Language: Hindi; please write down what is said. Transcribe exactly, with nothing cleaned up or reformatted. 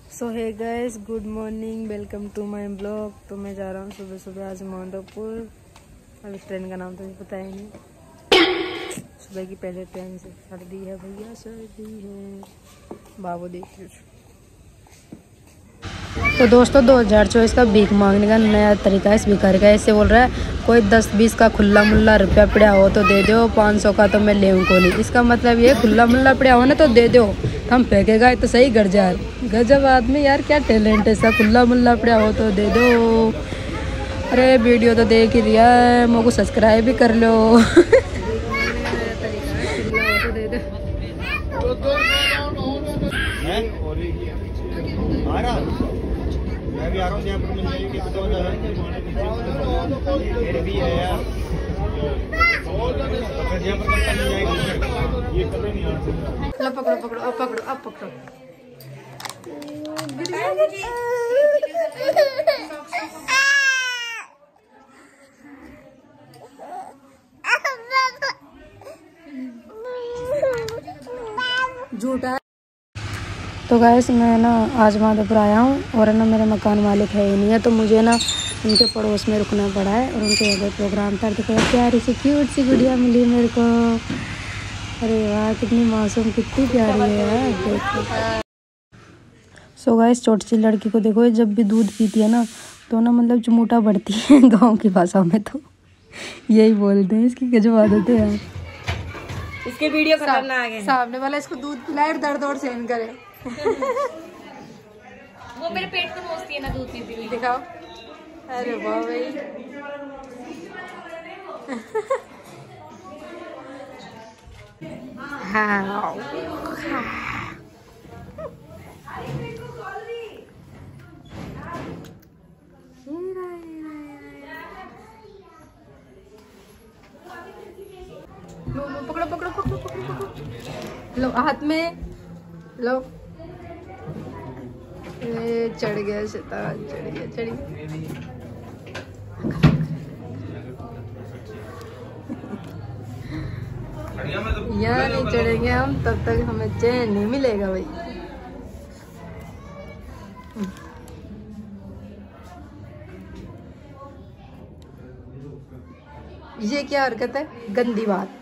So hi guys, good morning, welcome to my blog. तो मैं जा रहा हूँ सुबह सुबह आज माधोपुर। अब इस ट्रेन का नाम तो पता ही नहीं। सुबह की पहले ट्रेन से। सर्दी है भैया, सर्दी है। बाबू देखिए। तो दोस्तों दो हज़ार चौबीस का भीख मांगने का नया तरीका है इस भिखारी का। ऐसे बोल रहा है, कोई दस बीस का खुला मुल्ला रुपया पड़ा हो तो दे दो, पाँच सौ का तो मैं ले को नहीं। इसका मतलब ये खुला मुल्ला पड़ा हो ना तो दे दो, हम फेंकेगा तो सही घर जा। गजब आदमी यार, क्या टैलेंट है ऐसा। खुला मुल्ला पड़ा हो तो दे दो। अरे वीडियो तो देख ही लिया है, मेरे को सब्सक्राइब भी कर लो। मैं भी आ रहा हूँ जयपुर में जाएगी तो मेरे भी है यार। जयपुर में जाएगी ये कभी नहीं आ सकता। लो पकड़ो पकड़ो अब पकड़ो अब पकड़ो। झूठा। तो गैस मैं ना आज माधोपुर आया हूँ और ना मेरे मकान मालिक है ही नहीं है, तो मुझे ना उनके पड़ोस में रुकना पड़ा है। और उनके यहाँ प्रोग्राम था तो प्यारी सी क्यूट सी गुड़िया मिली मेरे को। अरे वाह, कितनी मासूम, कितनी प्यारी है यार, देखो। सो गैस छोटी सी लड़की को देखो, जब भी दूध पीती है ना तो ना मतलब चुमूटा बढ़ती है। गाँव की भाषा में तो यही बोलते हैं। इसकी गजब आदत है यार। इसके वीडियो खतरनाक है। सामने वाला इसको दूध पिलाए, दर्द और सहन करे। वो मेरे पेट को नोचती है ना दूध पीती हुई। दिखाओ। अरे वाह भाई। हाँ। लो लो पकड़ो पकड़ो पकड़ो पकड़ो पकड़ो। लो हाथ में लो। ए, चढ़ गया शैतान, चढ़ गया चढ़ गया। यहाँ नहीं चढ़ेंगे हम तब तक हमें चैन नहीं मिलेगा भाई। ये क्या हरकत है, गंदी बात।